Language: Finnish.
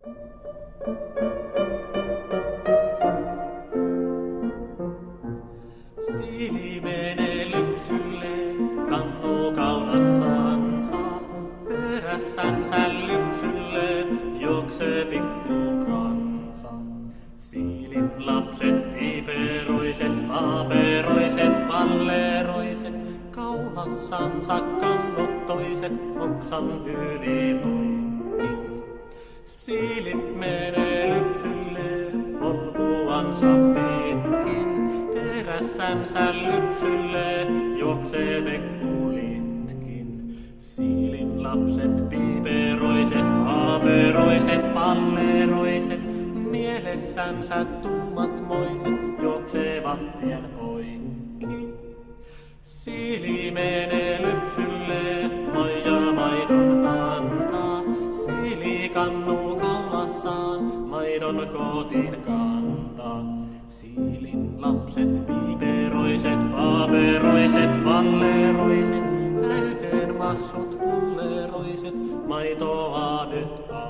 Siili menee lypsylle, kannu kaulassansa. Perässänsä lypsylle juoksee pikku kansa. Siilin lapset piiperoiset, paaperoiset, palleroiset. Kaulassansa kannut toiset oksan yli poikki. Siilit menee lypsylle polkuansa pitkin. Perässänsä lypsylle juoksee vekkulitkin. Siilin lapset piiperoiset, paaperoiset, palleroiset. Mielessänsä tuumat moiset juoksevat tien poikki. Siili menee lypsylle, maija maidon antaa. Siili kannuu kaulassaan, maidon kotiin kantaa. Siilin lapset piiperoiset, paaperoiset, palleroiset. Täyteen massut pulleroiset, maitoa nyt